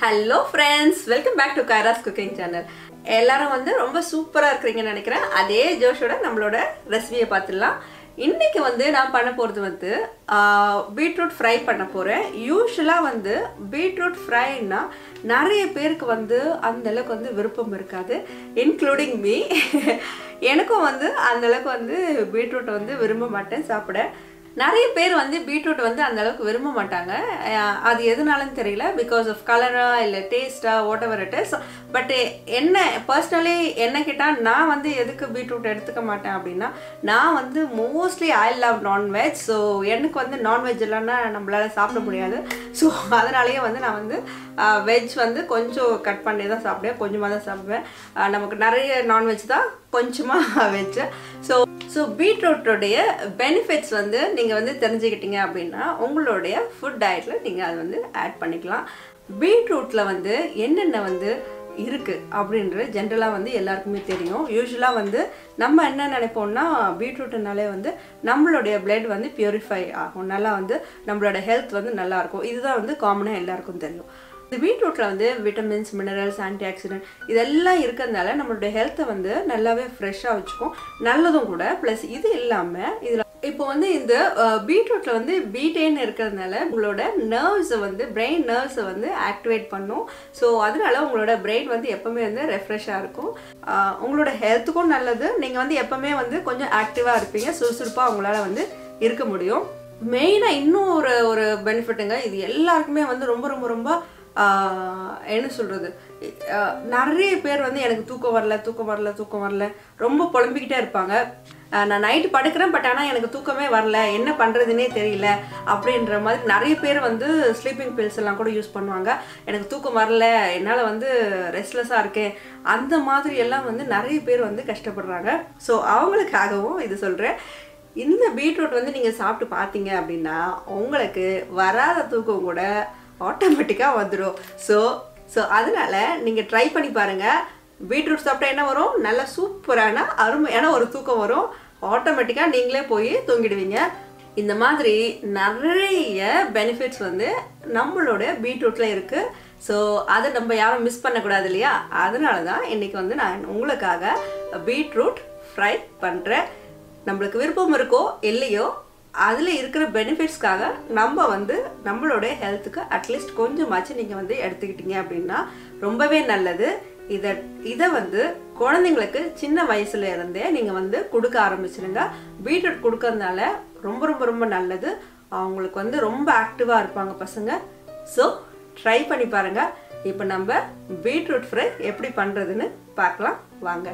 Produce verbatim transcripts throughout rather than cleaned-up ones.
Hello friends, welcome back to Kyra's Cooking Channel. எல்லாரும் வந்து ரொம்ப சூப்பரா இருக்கீங்கன்னு நினைக்கிறேன். அதே ஜோஷோட நம்மளோட ரெசிபியை பார்த்துடலாம். இன்னைக்கு வந்து நான் பண்ண போறது வந்து பீட்ரூட் ஃப்ரை பண்ண போறேன். யூசுவலா வந்து பீட்ரூட் ஃப்ரைனா நிறைய பேருக்கு வந்து அந்த அளவுக்கு வந்து விருப்பம் இருக்காது, இன்க்ளூடிங் மீ. எனக்கும் வந்து அந்த அளவுக்கு வந்து பீட்ரூட் வந்து விரும்ப மாட்டேன் சாப்பிட. நிறைய பேர் வந்து பீட்ரூட் வந்து அந்த அளவுக்கு விரும்ப மாட்டாங்க. அது எதனாலன்னு தெரியல, பிகாஸ் ஆஃப் கலரா இல்லை டேஸ்டா whatever it is. But என்ன பர்சனலி என்ன கேட்டால் நான் வந்து எதுக்கு பீட்ரூட் எடுத்துக்க மாட்டேன் அப்படின்னா, நான் வந்து mostly I love non veg. So எனக்கு வந்து நான்வெஜ் இல்லைன்னா நம்மளால சாப்பிட முடியாது. ஸோ அதனாலேயே வந்து நான் வந்து வெஜ் வந்து கொஞ்சம் கட் பண்ணி தான் சாப்பிடுவேன், கொஞ்சமாக தான் சாப்பிடுவேன். நமக்கு நிறைய நான்வெஜ் தான், கொஞ்சமாக வெஜ். ஸோ ஸோ பீட்ரூட்டோடைய பெனிஃபிட்ஸ் வந்து நீங்கள் வந்து தெரிஞ்சுக்கிட்டீங்க அப்படின்னா உங்களுடைய ஃபுட் டயட்டில் நீங்கள் அதை வந்து ஆட் பண்ணிக்கலாம். பீட்ரூட்டில் வந்து என்னென்ன வந்து இருக்குது அப்படின்றது ஜென்ரலாக வந்து எல்லாருக்குமே தெரியும். யூஸ்வலாக வந்து நம்ம என்ன நினைப்போம்னா, பீட்ரூட்டுனாலே வந்து நம்மளுடைய பிளட் வந்து பியூரிஃபை ஆகும், நல்லா வந்து நம்மளோட ஹெல்த் வந்து நல்லாயிருக்கும். இதுதான் வந்து காமனாக எல்லாருக்கும் தெரியும். இந்த பீட்ரூட்டில் வந்து விட்டமின்ஸ், மினரல்ஸ், ஆன்டி ஆக்சிடென்ட் இதெல்லாம் இருக்கிறதுனால நம்மளுடைய ஹெல்த்தை வந்து நல்லாவே ஃப்ரெஷ்ஷாக வச்சுக்கும், நல்லதும் கூட. ப்ளஸ் இது இல்லாமல் இதில் இப்போ வந்து இந்த பீட்ரூட்டில் வந்து பீட்டேன்னு இருக்கிறதுனால உங்களோட நர்வ்ஸை வந்து பிரெயின் நர்வ்ஸை வந்து ஆக்டிவேட் பண்ணும். ஸோ அதனால உங்களோட பிரெயின் வந்து எப்போவுமே வந்து ரெஃப்ரெஷ்ஷாக இருக்கும், உங்களோட ஹெல்த்துக்கும் நல்லது. நீங்கள் வந்து எப்போவுமே வந்து கொஞ்சம் ஆக்டிவாக இருப்பீங்க, சுறுசுறுப்பாக உங்களால் வந்து இருக்க முடியும். மெயினாக இன்னும் ஒரு ஒரு பெனிஃபிட்டுங்க, இது எல்லாருக்குமே வந்து ரொம்ப ரொம்ப ரொம்ப என்ன சொல்கிறது, நிறைய பேர் வந்து எனக்கு தூக்கம் வரல தூக்கம் வரல தூக்கம் வரல ரொம்ப புலம்பிக்கிட்டே இருப்பாங்க. நான் நைட்டு படுக்கிறேன், பட் ஆனால் எனக்கு தூக்கமே வரல, என்ன பண்ணுறதுனே தெரியல அப்படின்ற மாதிரி நிறைய பேர் வந்து ஸ்லீப்பிங் பில்ஸ் எல்லாம் கூட யூஸ் பண்ணுவாங்க. எனக்கு தூக்கம் வரல, என்னால் வந்து ரெஸ்ட்லெஸ்ஸாக இருக்கேன், அந்த மாதிரி எல்லாம் வந்து நிறைய பேர் வந்து கஷ்டப்படுறாங்க. ஸோ அவங்களுக்காகவும் இது சொல்கிறேன். இந்த பீட்ரூட் வந்து நீங்கள் சாப்பிட்டு பார்த்தீங்க அப்படின்னா உங்களுக்கு வராத தூக்கம் கூட ஆட்டோமேட்டிக்காக வந்துடும். ஸோ ஸோ அதனால் நீங்கள் ட்ரை பண்ணி பாருங்கள். பீட்ரூட் சாப்பிட்டா என்ன வரும், நல்ல சூப்பரான அருமையான ஒரு தூக்கம் வரும். ஆட்டோமேட்டிக்காக நீங்களே போய் தூங்கிடுவீங்க. இந்த மாதிரி நிறைய பெனிஃபிட்ஸ் வந்து நம்மளோட பீட்ரூட்டில் இருக்குது. ஸோ அதை நம்ம யாரும் மிஸ் பண்ணக்கூடாது இல்லையா? அதனால தான் இன்றைக்கி வந்து நான் உங்களுக்காக பீட்ரூட் ஃப்ரை பண்ணுறேன். நம்மளுக்கு விருப்பம் இருக்கோ இல்லையோ, அதில் இருக்கிற பெனிஃபிட்ஸ்க்காக நம்ம வந்து நம்மளோட ஹெல்த்துக்கு அட்லீஸ்ட் கொஞ்சமாச்சு நீங்கள் வந்து எடுத்துக்கிட்டீங்க அப்படின்னா ரொம்பவே நல்லது. இதை இதை வந்து குழந்தைங்களுக்கு சின்ன வயசுல இருந்தே நீங்கள் வந்து கொடுக்க ஆரம்பிச்சிருங்க. பீட்ரூட் கொடுக்கறதுனால ரொம்ப ரொம்ப ரொம்ப நல்லது. அவங்களுக்கு வந்து ரொம்ப ஆக்டிவாக இருப்பாங்க பசங்க. ஸோ ட்ரை பண்ணி பாருங்கள். இப்போ நம்ம பீட்ரூட் ஃப்ரை எப்படி பண்ணுறதுன்னு பார்க்கலாம் வாங்க.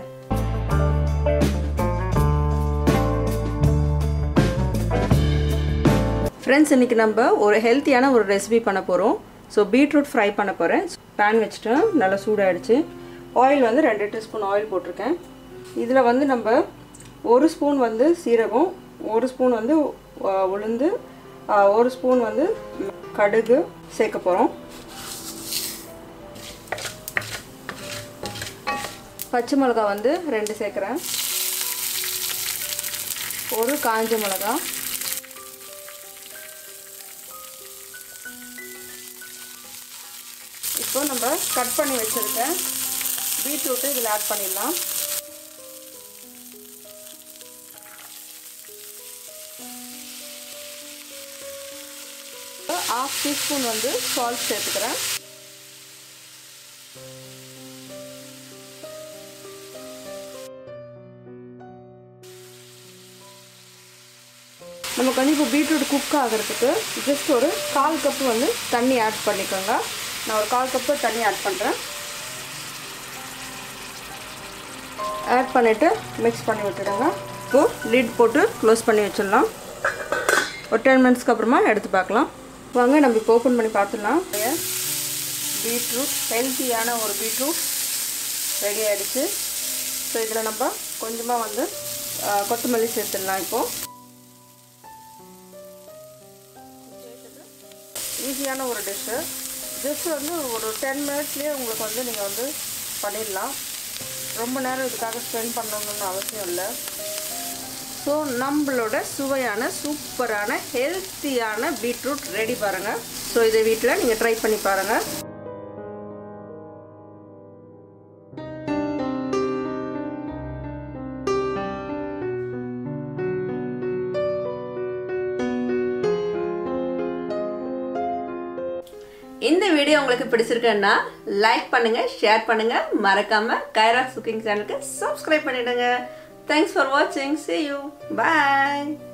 ஃப்ரெண்ட்ஸ், இன்றைக்கி நம்ம ஒரு ஹெல்த்தியான ஒரு ரெசிபி பண்ண போகிறோம். ஸோ பீட்ரூட் ஃப்ரை பண்ண போகிறேன். பேன் வச்சுட்டேன், நல்லா சூடாகிடுச்சு. ஆயில் வந்து ரெண்டு டீஸ்பூன் ஆயில் போட்டிருக்கேன். இதில் வந்து நம்ம ஒரு ஸ்பூன் வந்து சீரகம், ஒரு ஸ்பூன் வந்து உளுந்து, ஒரு ஸ்பூன் வந்து கடுகு சேர்க்க போகிறோம். பச்சை மிளகா வந்து ரெண்டு சேர்க்குறேன், ஒரு காஞ்ச மிளகா, இப்போ நம்ம கட் பண்ணி வச்சுருக்கேன் பீட்ரூட்டு இதில் ஆட் பண்ணிடலாம். ஹாஃப் டீஸ்பூன் வந்து சால்ட் சேர்த்துக்கிறேன். நமக்கு வந்து இப்போ பீட்ரூட் குக் ஆகிறதுக்கு ஜஸ்ட் ஒரு கால் கப்பு வந்து தண்ணி ஆட் பண்ணிக்கோங்க. நான் ஒரு கால் கப்பு தண்ணி ஆட் பண்ணுறேன். ஆட் பண்ணிவிட்டு மிக்ஸ் பண்ணி விட்டுடுங்க. இப்போது லிட் போட்டு க்ளோஸ் பண்ணி வச்சிடலாம். ஒரு டென் மினிட்ஸ்க்கு அப்புறமா எடுத்து பார்க்கலாம் வாங்க. நம்ம இப்போ ஓப்பன் பண்ணி பார்த்துடலாம். பீட்ரூட் ஹெல்த்தியான ஒரு பீட்ரூட் ரெடி ஆகிடுச்சு. ஸோ இதில் நம்ம கொஞ்சமாக வந்து கொத்தமல்லி சேர்த்துடலாம். இப்போது ஈஸியான ஒரு டிஷ்ஷு, ஜஸ்ட் வந்து ஒரு டென் மினிட்ஸ்லேயே உங்களுக்கு வந்து நீங்கள் வந்து பண்ணிடலாம். ரொம்ப நேரம் இதுக்காக ஸ்பெண்ட் பண்ணணும்னு அவசியம் இல்லை. ஸோ நம்மளோட சுவையான சூப்பரான ஹெல்த்தியான பீட்ரூட் ரெடி பாருங்கள். ஸோ இதை வீட்டில் நீங்கள் ட்ரை பண்ணி பாருங்கள். இந்த வீடியோ உங்களுக்கு பிடிச்சிருக்குன்னா லைக் பண்ணுங்க, ஷேர் பண்ணுங்க, மறக்காம கைராஸ் குக்கிங் சேனலுக்கு சப்ஸ்கிரைப் பண்ணிடுங்க. Thanks for watching. See you. Bye.